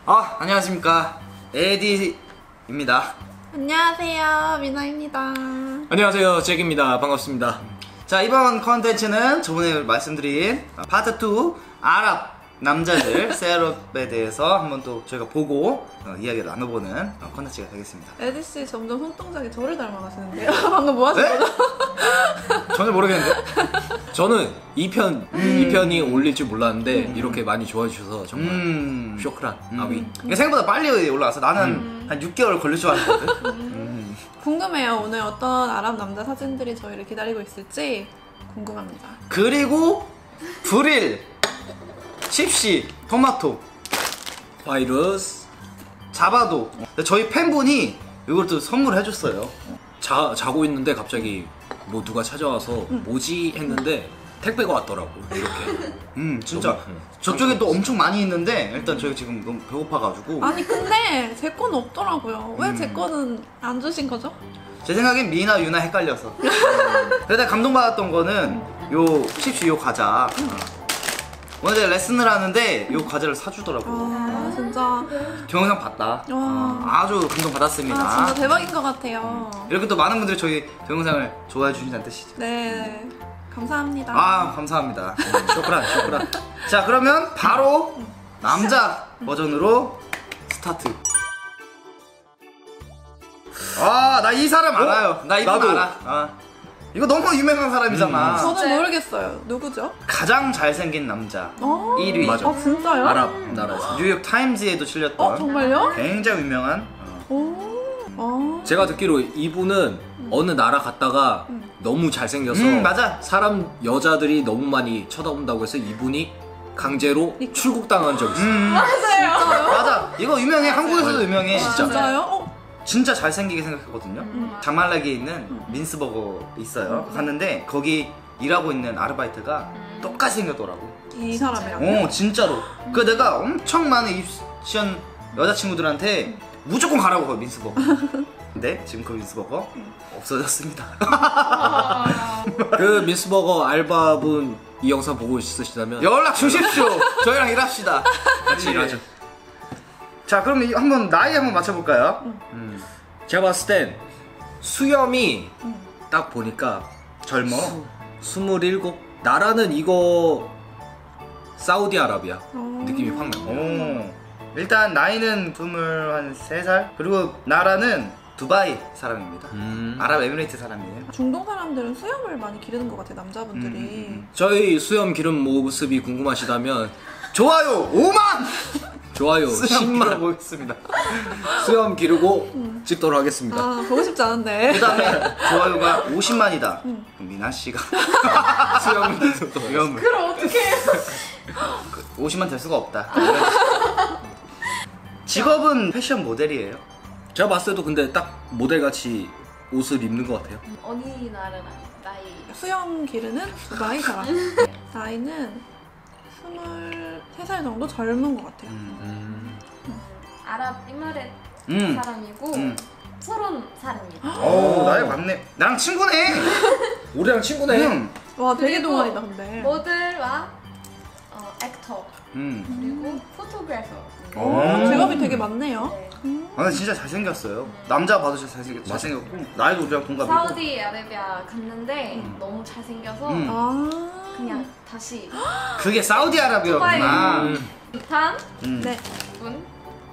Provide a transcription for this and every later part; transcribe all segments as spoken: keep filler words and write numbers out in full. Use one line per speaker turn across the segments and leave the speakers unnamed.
아, 안녕하십니까. 에디입니다.
안녕하세요, 미나입니다.
안녕하세요, 잭입니다. 반갑습니다.
자, 이번 컨텐츠는 저번에 말씀드린 파트 투 아랍 남자들 셋업에 대해서 한번 또 저희가 보고 어, 이야기를 나눠보는 어, 컨텐츠가 되겠습니다.
에디씨 점점 손동작이 저를 닮아가시는데요? 방금 뭐 하신
네?
거죠?
전혀 모르겠는데?
저는 이 편,
음.
이 편이 올릴 줄 몰랐는데 음. 이렇게 많이 좋아해 주셔서 정말
음.
쇼크란
음.
아위.
이게 생각보다 빨리 올라와서 나는
음.
한 육 개월 걸릴 줄 알았거든.
음. 궁금해요. 오늘 어떤 아랍 남자 사진들이 저희를 기다리고 있을지 궁금합니다.
그리고 브릴, 칩시, 토마토,
바이러스.
자바도. 저희 팬분이 이걸 또 선물을 해줬어요.
자, 자고 있는데 갑자기 뭐 누가 찾아와서
음.
뭐지 했는데 택배가 왔더라고. 이렇게.
음 진짜
너무, 음.
저쪽에 또 엄청 많이 있는데 일단 저희 지금 너무 배고파가지고
아니 근데 제 건 없더라고요. 왜 제
음.
거는 안 주신 거죠?
제 생각엔 미나 유나 헷갈려서. 그래도 감동받았던 거는 요 칩시 요 과자. 오늘 제가 레슨을 하는데 요 과자를 사주더라고.
아 진짜
동영상 봤다. 어, 아주 감동받았습니다.
아 진짜 대박인 것 같아요.
이렇게 또 많은 분들이 저희 동영상을 좋아해 주신다는 뜻이죠.
네, 감사합니다.
아 감사합니다. 쇼크란 쇼크란. 자 그러면 바로 남자 버전으로 스타트. 아 나 이 사람 알아요. 나 이분
나도.
알아. 아. 이거 너무 유명한 사람이잖아.
음.
저는 모르겠어요. 누구죠?
가장 잘생긴 남자
어?
일 위.
맞아.
아 진짜요?
아랍 나라에서.
뉴욕 타임즈에도 실렸던
어 정말요?
굉장히 유명한. 어.
오. 어.
제가 듣기로 이분은 어느 나라 갔다가
음.
너무 잘생겨서
음 맞아.
사람 여자들이 너무 많이 쳐다본다고 해서 이분이 강제로
이-
출국당한 적이 있어요.
음
맞아요.
맞아. 이거 유명해. 한국에서도 유명해.
아, 진짜요? 어?
진짜 잘생기게 생각했거든요.
음.
자말라기에 있는 민스버거 있어요. 갔는데 거기 일하고 있는 아르바이트가 똑같이 생겼더라고.
이 사람이랑.
어 진짜로. 그 내가 엄청 많은 입시한 여자친구들한테 무조건 가라고 그 민스버거. 근데 지금 그 민스버거 없어졌습니다.
그 미스버거 알바분 이 영상 보고 있으시다면
연락 주십시오. 저희랑 일합시다.
같이 일하죠.
자 그럼 이- 한번 나이 한번 맞춰볼까요?
음. 제가 봤을 땐 수염이
음.
딱 보니까
젊어.
스물일곱. 나라는 이거 사우디아라비아
어.
느낌이 확 나.
오. 일단 나이는 스물세 살. 그리고 나라는 두바이 사람입니다.
음.
아랍에미레이트 사람이에요.
중동 사람들은 수염을 많이 기르는 것 같아요, 남자분들이.
음, 음,
저희 수염 기름 모습이 궁금하시다면
좋아요 오만.
좋아요
수염
십만
보겠습니다.
수염 기르고 찍도록 하겠습니다.
아, 보고 싶지 않은데.
그 다음에 좋아요가 오십만이다.
음.
그럼 미나 씨가
수염을 기르도록
위험을.
그럼 어떡해.
오십만 될 수가 없다. 직업은 패션 모델이에요.
제가 봤을 때도 근데 딱 모델같이 옷을 입는 것 같아요.
어느 나라 나이?
수염 기르는 두바이 사람. 나이는 스물세 살 정도 젊은 것 같아요.
음.
음.
아랍에미레이트
음.
사람이고
음.
서른 살입니다.
오 나이 맞네. 나랑 친구네.
우리랑 친구네.
음.
와, 되게
그리고
동안이다, 근데.
모델과 어, 액터
음.
그리고 포토그래퍼.
오.
직업이 되게 많네요.
네.
음.
아 근데 진짜 잘생겼어요. 남자 봐도 진짜 잘생겼, 잘생겼고 나이도 우리랑 동갑이고.
사우디아라비아 갔는데
음.
너무 잘생겨서
음.
아.
그냥 다시
그게 사우디아라비아구나.
음.
부탄
음.
네.
분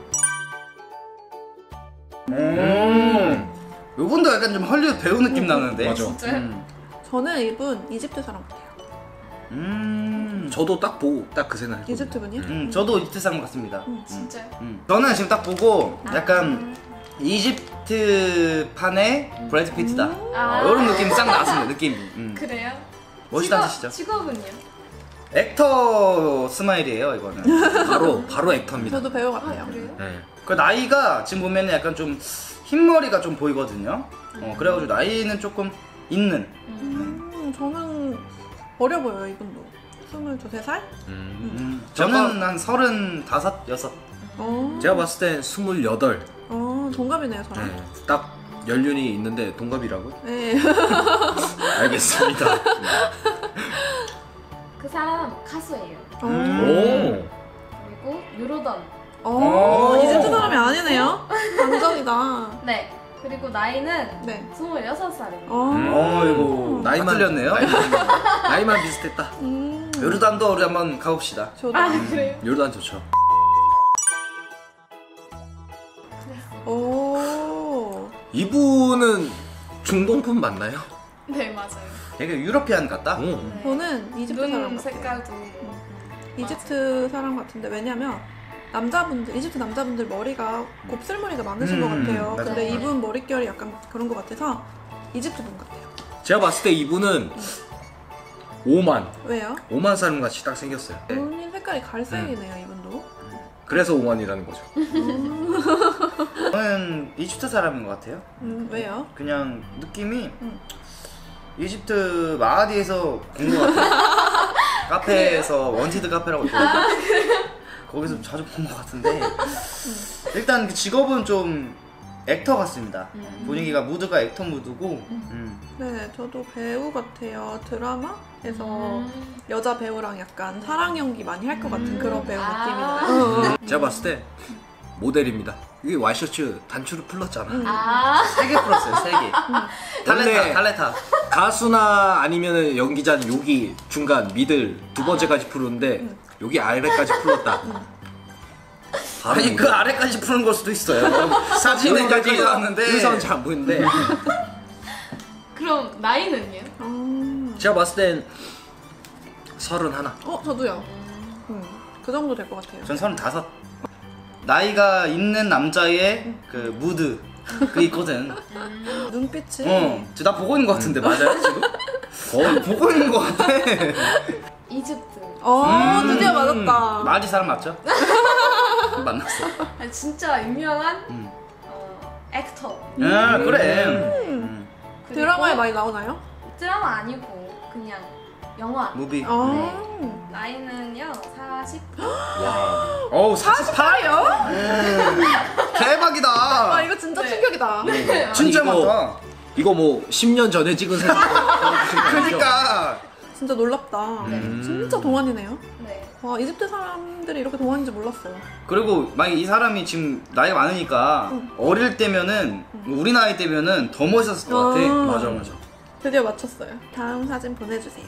음. 요분도 약간 좀 헐리우드 배우 느낌 나는데.
맞아.
진짜요?
음.
저는 이분 이집트 사람 같아요.
음.
저도 딱 보고 딱 그 생각했거든요.
이집트 분이요?
음, 저도 이집트 사람 같습니다.
음.
진짜요?
음. 저는 지금 딱 보고 약간
아.
이집트 판의 브래드 피트다.
아.
어, 이런 느낌이 싹 나왔습니다. 느낌이. 음.
그래요?
멋있다는
직업-
뜻이죠.
직업은요?
액터 스마일이에요, 이거는.
바로 바로 액터입니다.
저도 배우
아
같아요.
그래요?
네.
그 나이가 지금 보면 약간 좀 흰머리가 좀 보이거든요. 어, 그래가지고 나이는 조금 있는.
음, 저는 어려 보여요, 이분도. 스물두, 세 살?
음.
음, 저는 한 서른다섯, 여섯.
어.
제가 봤을 땐 스물여덟.
어, 동갑이네요, 저랑.
네. 딱 연륜이 있는데 동갑이라고?
네.
알겠습니다.
그 사람 가수예요.
음.
오.
그리고 유로던
어,
오.
이집트 사람이 아니네요. 완전이다.
네. 그리고 나이는
네.
스물여섯 살입니다.
어,
어 이거
나이만
나이만 틀렸네요.
나이만, 나이만 비슷했다.
음.
요르단도 우리 한번 가봅시다.
저도.
아, 그래요?
요르단 좋죠.
오.
이분은 중동풍 맞나요?
네, 맞아요.
되게 유러피안 같다.
오.
네.
저는 이집트 사람
눈
같아요.
색깔도
이집트 사람 같은데 왜냐면 남자분들 이집트 남자분들 머리가 곱슬머리가 많으신
음,
것 같아요.
맞아요.
근데 이분 머릿결이 약간 그런 것 같아서 이집트 분 같아요.
제가 봤을 때 이분은 오만
왜요?
오만 사람 같이 딱 생겼어요. 네.
본인 색깔이 갈색이네요, 이분도.
그래서 오만이라는 거죠.
저는 이집트 사람인 것 같아요.
음, 왜요?
그냥 느낌이
음.
이집트 마하디에서 본 것 같아요. 카페에서 원티드 카페라고 있거든요. 거기서 자주 본 것 같은데 일단 그 직업은 좀 액터 같습니다.
음.
분위기가 무드가 액터 무드고 음.
네, 저도 배우 같아요. 드라마에서
음.
여자 배우랑 약간 사랑 연기 많이 할 것 같은
음.
그런 배우
아.
느낌이네요.
제가 봤을 때 모델입니다. 이게 와이셔츠 단추를 풀렀잖아.
음.
아,
세 개 풀었어요. 세 개. 달레타,
원래
달레타.
가수나 아니면 연기자는 여기 중간 미들 두 번째까지 풀었는데
음.
여기 아래까지 풀었다. 바로
아니
모델.
그 아래까지 푸는 걸 수도 있어요. 사진에
여기까지
여기까지 나왔는데
의사는 잘 안 보이는데
그럼 나이는요?
음.
제가 봤을 땐 서른 하나.
어, 저도요. 음, 그 정도 될 것 같아요.
전 서른다섯. 나이가 있는 남자의 그 무드 그 있거든.
눈빛이
어, 지금 나 보고 있는 것 같은데 맞아요 지금? 어, 보고 있는 것 같아.
이집트.
어,
음.
드디어 맞았다.
마지 사람 맞죠? 만났어.
아, 진짜 유명한
음.
어, 액터.
아 그래.
음.
음.
그리고
드라마에 많이 나오나요?
드라마 아니고 그냥 영화.
무비.
아.
나이는요 사십.
어우 사십팔이요? 대박이다.
아, 이거 진짜
네.
충격이다.
진짜
아니, 이거-
많다.
이거 뭐 십 년 전에 찍은 사진.
그러니까.
진짜 놀랍다.
음.
진짜 동안이네요.
네.
와, 이집트 사람들이 이렇게 동안인지 몰랐어요.
그리고 만약 이 사람이 지금 나이가 많으니까
응.
어릴 때면은 우리 나이 때면은 더 멋있었을 것 같아.
아.
맞아 맞아.
드디어 맞췄어요. 다음 사진 보내주세요.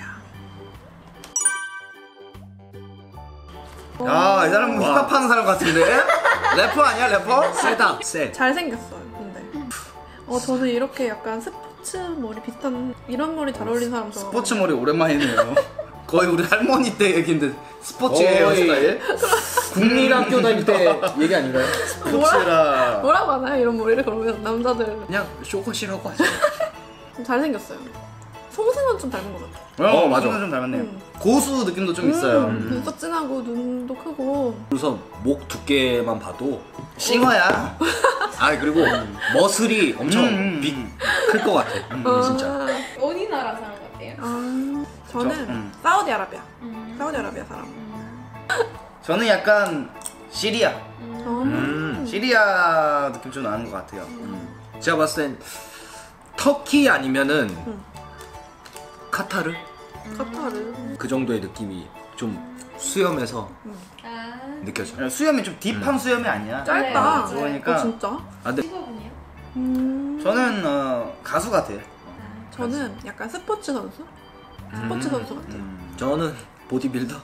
야, 이 사람
와.
힙합하는 사람 같은데? 래퍼 아니야 래퍼?
세다 세.
잘생겼어요, 근데. 어, 저는 이렇게 약간 스포츠 머리 비슷한 이런 머리 잘 어울리는 사람 좋아해요.
스포츠 머리 오랜만이네요. 거의 우리 할머니 때 얘기인데 스포츠
거의.
헤어스타일?
국민학교 다닐 때 얘기 아닌가요?
스포츠라.
뭐라고 하나요? 이런 머리를 그러면 남자들
그냥 쇼컷이라고 하죠.
좀 잘생겼어요. 송승헌 좀 닮은 것 같아요.
어,
어, 맞아.
맞아. 좀 닮았네요.
음.
고수 느낌도 좀 있어요.
음, 눈썹 진하고 눈도 크고.
그래서 목 두께만 봐도
싱어야.
아 그리고 머슬이 엄청
음, 음.
클 것 같아. 음, 진짜.
아,
어느 나라 사람 같아요?
아, 저는
저, 음.
사우디아라비아.
음.
사우디아라비아 사람.
저는 약간 시리아.
음.
어.
음.
시리아 느낌 좀 나는 것 같아요. 음.
제가 봤을 땐 터키 아니면은
음.
카타르
카타르.
그 정도의 느낌이 좀 수염에서
아.
느껴져.
수염이 좀 딥한 수염이 아니야.
짧다.
네, 맞아요.
그러니까
어, 진짜?
아 근데
직업은요?
음.
저는 어, 가수 같아요.
아.
저는 약간 스포츠 선수? 스포츠 선수 같아요.
음.
저는 보디빌더.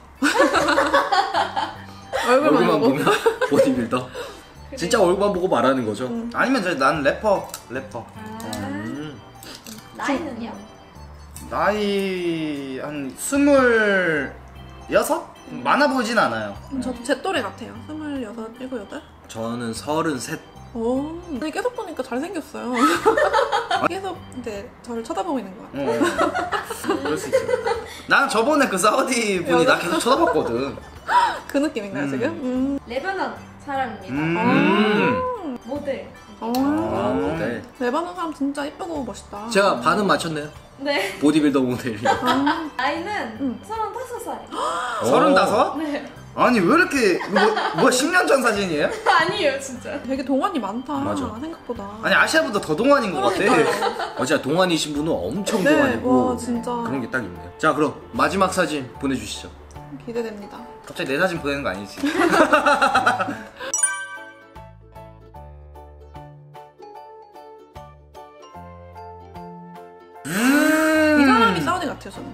얼굴만
얼굴만
보고.
보면 보디빌더. 진짜 얼굴만 보고 말하는 거죠.
음.
아니면 저 난 래퍼. 래퍼.
아.
음.
나이는요?
나이 한 스물 여섯? 많아 보이진 않아요.
음, 저도 제 또래 같아요. 스물여섯, 일곱, 여덟?
저는 서른셋.
오. 아니, 계속 보니까 잘생겼어요. 계속 이제 저를 쳐다보고 있는 것 같아요.
어. 그럴 수 있죠. 나는 저번에 그 사우디 분이 나 계속 쳐다봤거든.
그 느낌인가요,
음.
지금? 음.
레바논 사람입니다.
음.
모델.
어.
아, 모델.
레바논 사람 진짜 이쁘고 멋있다.
제가 반은 맞췄네요.
네.
보디빌더 모델이.
아,
나이는
음.
서른다섯 살.
서른다섯?
네.
아니 왜 이렇게 뭐, 뭐 십 년 전 사진이에요?
아니에요, 진짜.
되게 동안이 많다.
맞아.
생각보다.
아니 아시아보다 더 동안인 것 같아.
그러니까요.
어, 진짜 동안이신 분은 엄청
네,
동안이고
와, 진짜.
그런 게 딱 있네요. 자 그럼 마지막 사진 보내주시죠.
기대됩니다.
갑자기 내 사진 보내는 거 아니지?
같아요 저는.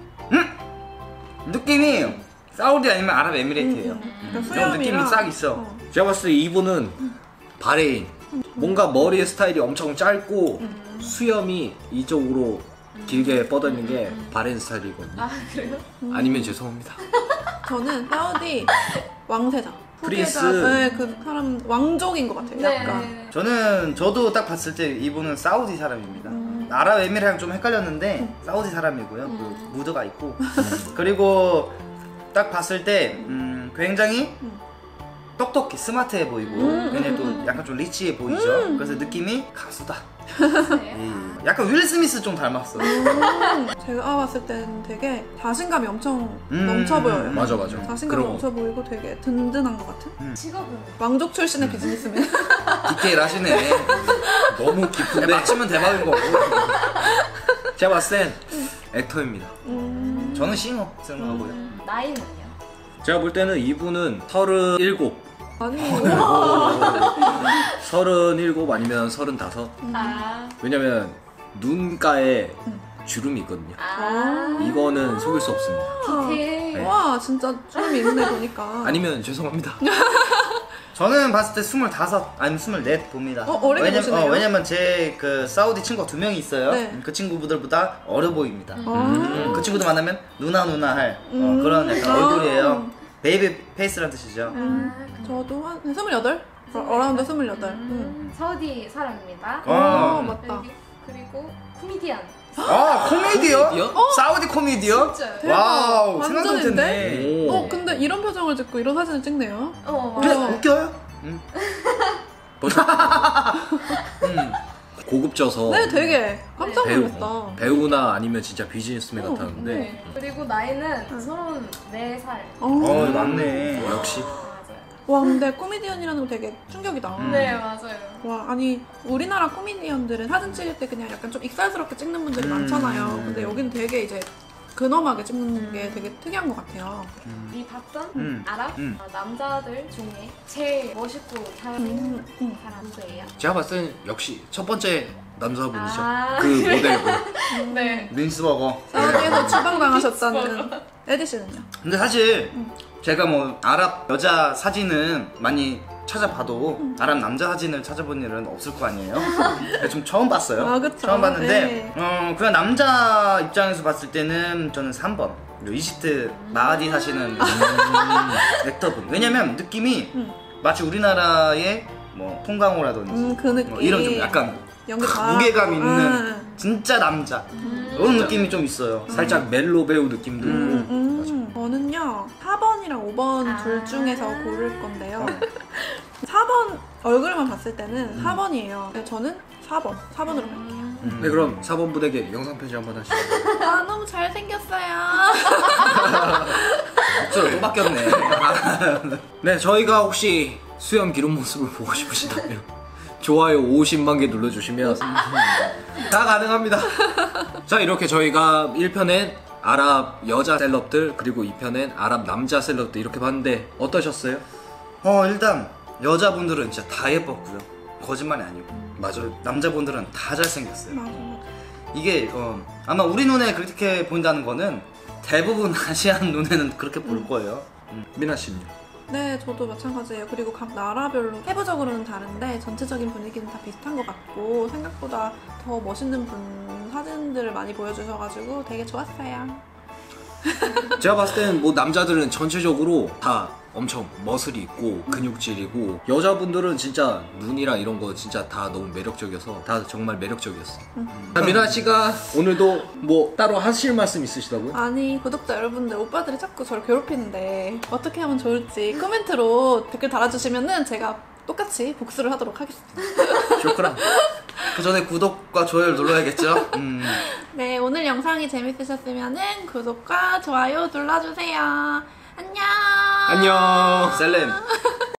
느낌이 사우디 아니면 아랍에미레이트예요.
음, 음.
음.
그러니까
그런 느낌이
수염이랑-
싹 있어.
어.
제가 봤을 때 이분은 바레인. 뭔가 머리의 스타일이 엄청 짧고 수염이 이쪽으로 길게 뻗어 있는 게 바레인 스타일이거든요.
아 그래요?
아니면 죄송합니다.
저는 사우디 왕세자.
프린스.
후계자, 네, 그 사람 왕족인 것 같아요. 약간.
네.
저는 저도 딱 봤을 때 이분은 사우디 사람입니다.
음.
아랍에미레이트랑 좀 헷갈렸는데 사우디 사람이고요. 그 무드가 있고 그리고 딱 봤을 때 음, 굉장히
음.
똑똑해 스마트해 보이고
음,
굉장히 또
음,
약간 좀 리치해 보이죠. 그래서 느낌이 가수다.
네.
예. 약간 윌 스미스 좀 닮았어.
음, 제가 봤을 때는 되게 자신감이 엄청
음,
넘쳐 보여요.
음,
맞아 맞아.
자신감이
그런 거.
넘쳐 보이고 되게 든든한 것 같은?
직업은?
왕족 출신의 비즈니스맨.
디테일 하시네.
너무 깊은데
맞추면 대박인 거고.
제가 봤을 땐 액터입니다.
음.
저는 싱어 생각하고요.
음.
나이는요?
제가 볼 때는 이분은 서른일곱,
아니,
서른일곱 아니면 서른다섯.
아.
왜냐면 눈가에 주름이 있거든요.
아.
이거는 속일 수 없습니다.
디테일.
네.
와, 진짜 좀 있네, 보니까.
아니면 죄송합니다.
저는 봤을 때 스물다섯 아니면 스물넷 봅니다.
어, 어리게
왜냐,
보시네요.
어, 왜냐면 제 그 사우디 친구가 두 명이 있어요.
네.
그 친구들보다 어려 보입니다.
아.
음, 그 친구들 만나면 누나 누나 할 어,
음.
그런 약간
아.
얼굴이에요. 베이비 페이스란 뜻이죠.
음,
아,
저도 한 스물여덟? 어, 어라운드 스물여덟. 음.
음, 사우디 사람입니다.
어.
어, 맞다.
그리고, 그리고 코미디언.
아 코미디요?
코미디요?
사우디 코미디요?
진짜요?
대박.
와우 생각도
완전인데?
못했네.
오.
어, 근데 이런 표정을 짓고 이런 사진을 찍네요.
어,
근데
맞아.
웃겨요? 음. 음.
고급져서
네, 되게 깜짝
배우,
놀랐다.
배우나 아니면 진짜 비즈니스맨
어,
같았는데
네. 그리고 나이는 서른네 살.
어.
어 맞네.
역시
맞아요.
와, 근데 코미디언이라는 거 되게 충격이다.
음.
네, 맞아요.
와, 아니 우리나라 코미디언들은 사진 찍을 때 그냥 약간 좀 익살스럽게 찍는 분들이
음.
많잖아요. 근데 여기는 되게 이제 근엄하게 찍는 게 되게 특이한 것 같아요.
이 봤던
음.
아랍
음.
어, 남자들 중에 제일 멋있고 잘생긴
음, 음.
사람 누구예요?
제가 봤을 땐 역시 첫 번째 남자분이죠.
아.
그 모델분.
네.
민스버거.
사우디에서 추방당하셨다는 에디 씨는요?
근데 사실 제가 뭐 아랍 여자 사진은 많이 찾아봐도 아랍 남자 사진을 찾아본 일은 없을 거 아니에요. 제가 좀 처음 봤어요.
아, 그쵸.
처음 봤는데
네.
어 그냥 남자 입장에서 봤을 때는 저는 삼 번 이집트 마하디 사시는 액터분. 왜냐면 느낌이
음.
마치 우리나라의 뭐 송강호라든지
음, 그 느낌.
뭐 이런 좀 약간
연기 다
무게감 있는
음.
진짜 남자 이런
진짜.
느낌이 좀 있어요.
살짝 멜로 배우 느낌도
음.
있고.
음, 저는요 사 번이랑 오 번
아.
둘 중에서 고를 건데요. 사 번 얼굴만 봤을 때는 사 번이에요. 저는 사 번, 사 번으로 갈게요.
네, 그럼 사 번 분에게 영상 편지 한번 하시죠.
아, 너무 잘생겼어요.
목소리 또 바뀌었네.
네, 저희가 혹시 수염 기른 모습을 보고 싶으시다면 좋아요 오십만 개 눌러주시면 다 가능합니다. 자, 이렇게 저희가 일 편엔 아랍 여자 셀럽들 그리고 이 편엔 아랍 남자 셀럽들 이렇게 봤는데 어떠셨어요?
어 일단 여자분들은 진짜 다 예뻤고요. 거짓말이 아니고
맞아요.
남자분들은 다 잘생겼어요.
맞아, 맞아.
이게 어, 아마 우리 눈에 그렇게 보인다는 거는 대부분 아시안 눈에는 그렇게 볼 거예요. 음.
미나 씨는요?
네, 저도 마찬가지예요. 그리고 각 나라별로 세부적으로는 다른데 전체적인 분위기는 다 비슷한 것 같고 생각보다 더 멋있는 분 사진들을 많이 보여주셔가지고 되게 좋았어요.
제가 봤을 때는 뭐 남자들은 전체적으로 다 엄청 머슬이 있고 근육질이고 여자분들은 진짜 눈이랑 이런 거 진짜 다 너무 매력적이어서 다 정말 매력적이었어요. 자, 미나 씨가 오늘도 뭐 따로 하실 말씀 있으시다고요?
아니, 구독자 여러분들, 오빠들이 자꾸 저를 괴롭히는데 어떻게 하면 좋을지 코멘트로 댓글 달아주시면은 제가 똑같이 복수를 하도록 하겠습니다.
쇼크랑.
그 전에 구독과 좋아요를 눌러야겠죠? 음.
네, 오늘 영상이 재밌으셨으면은 구독과 좋아요 눌러주세요. 안녕.
안녕.
셀렘.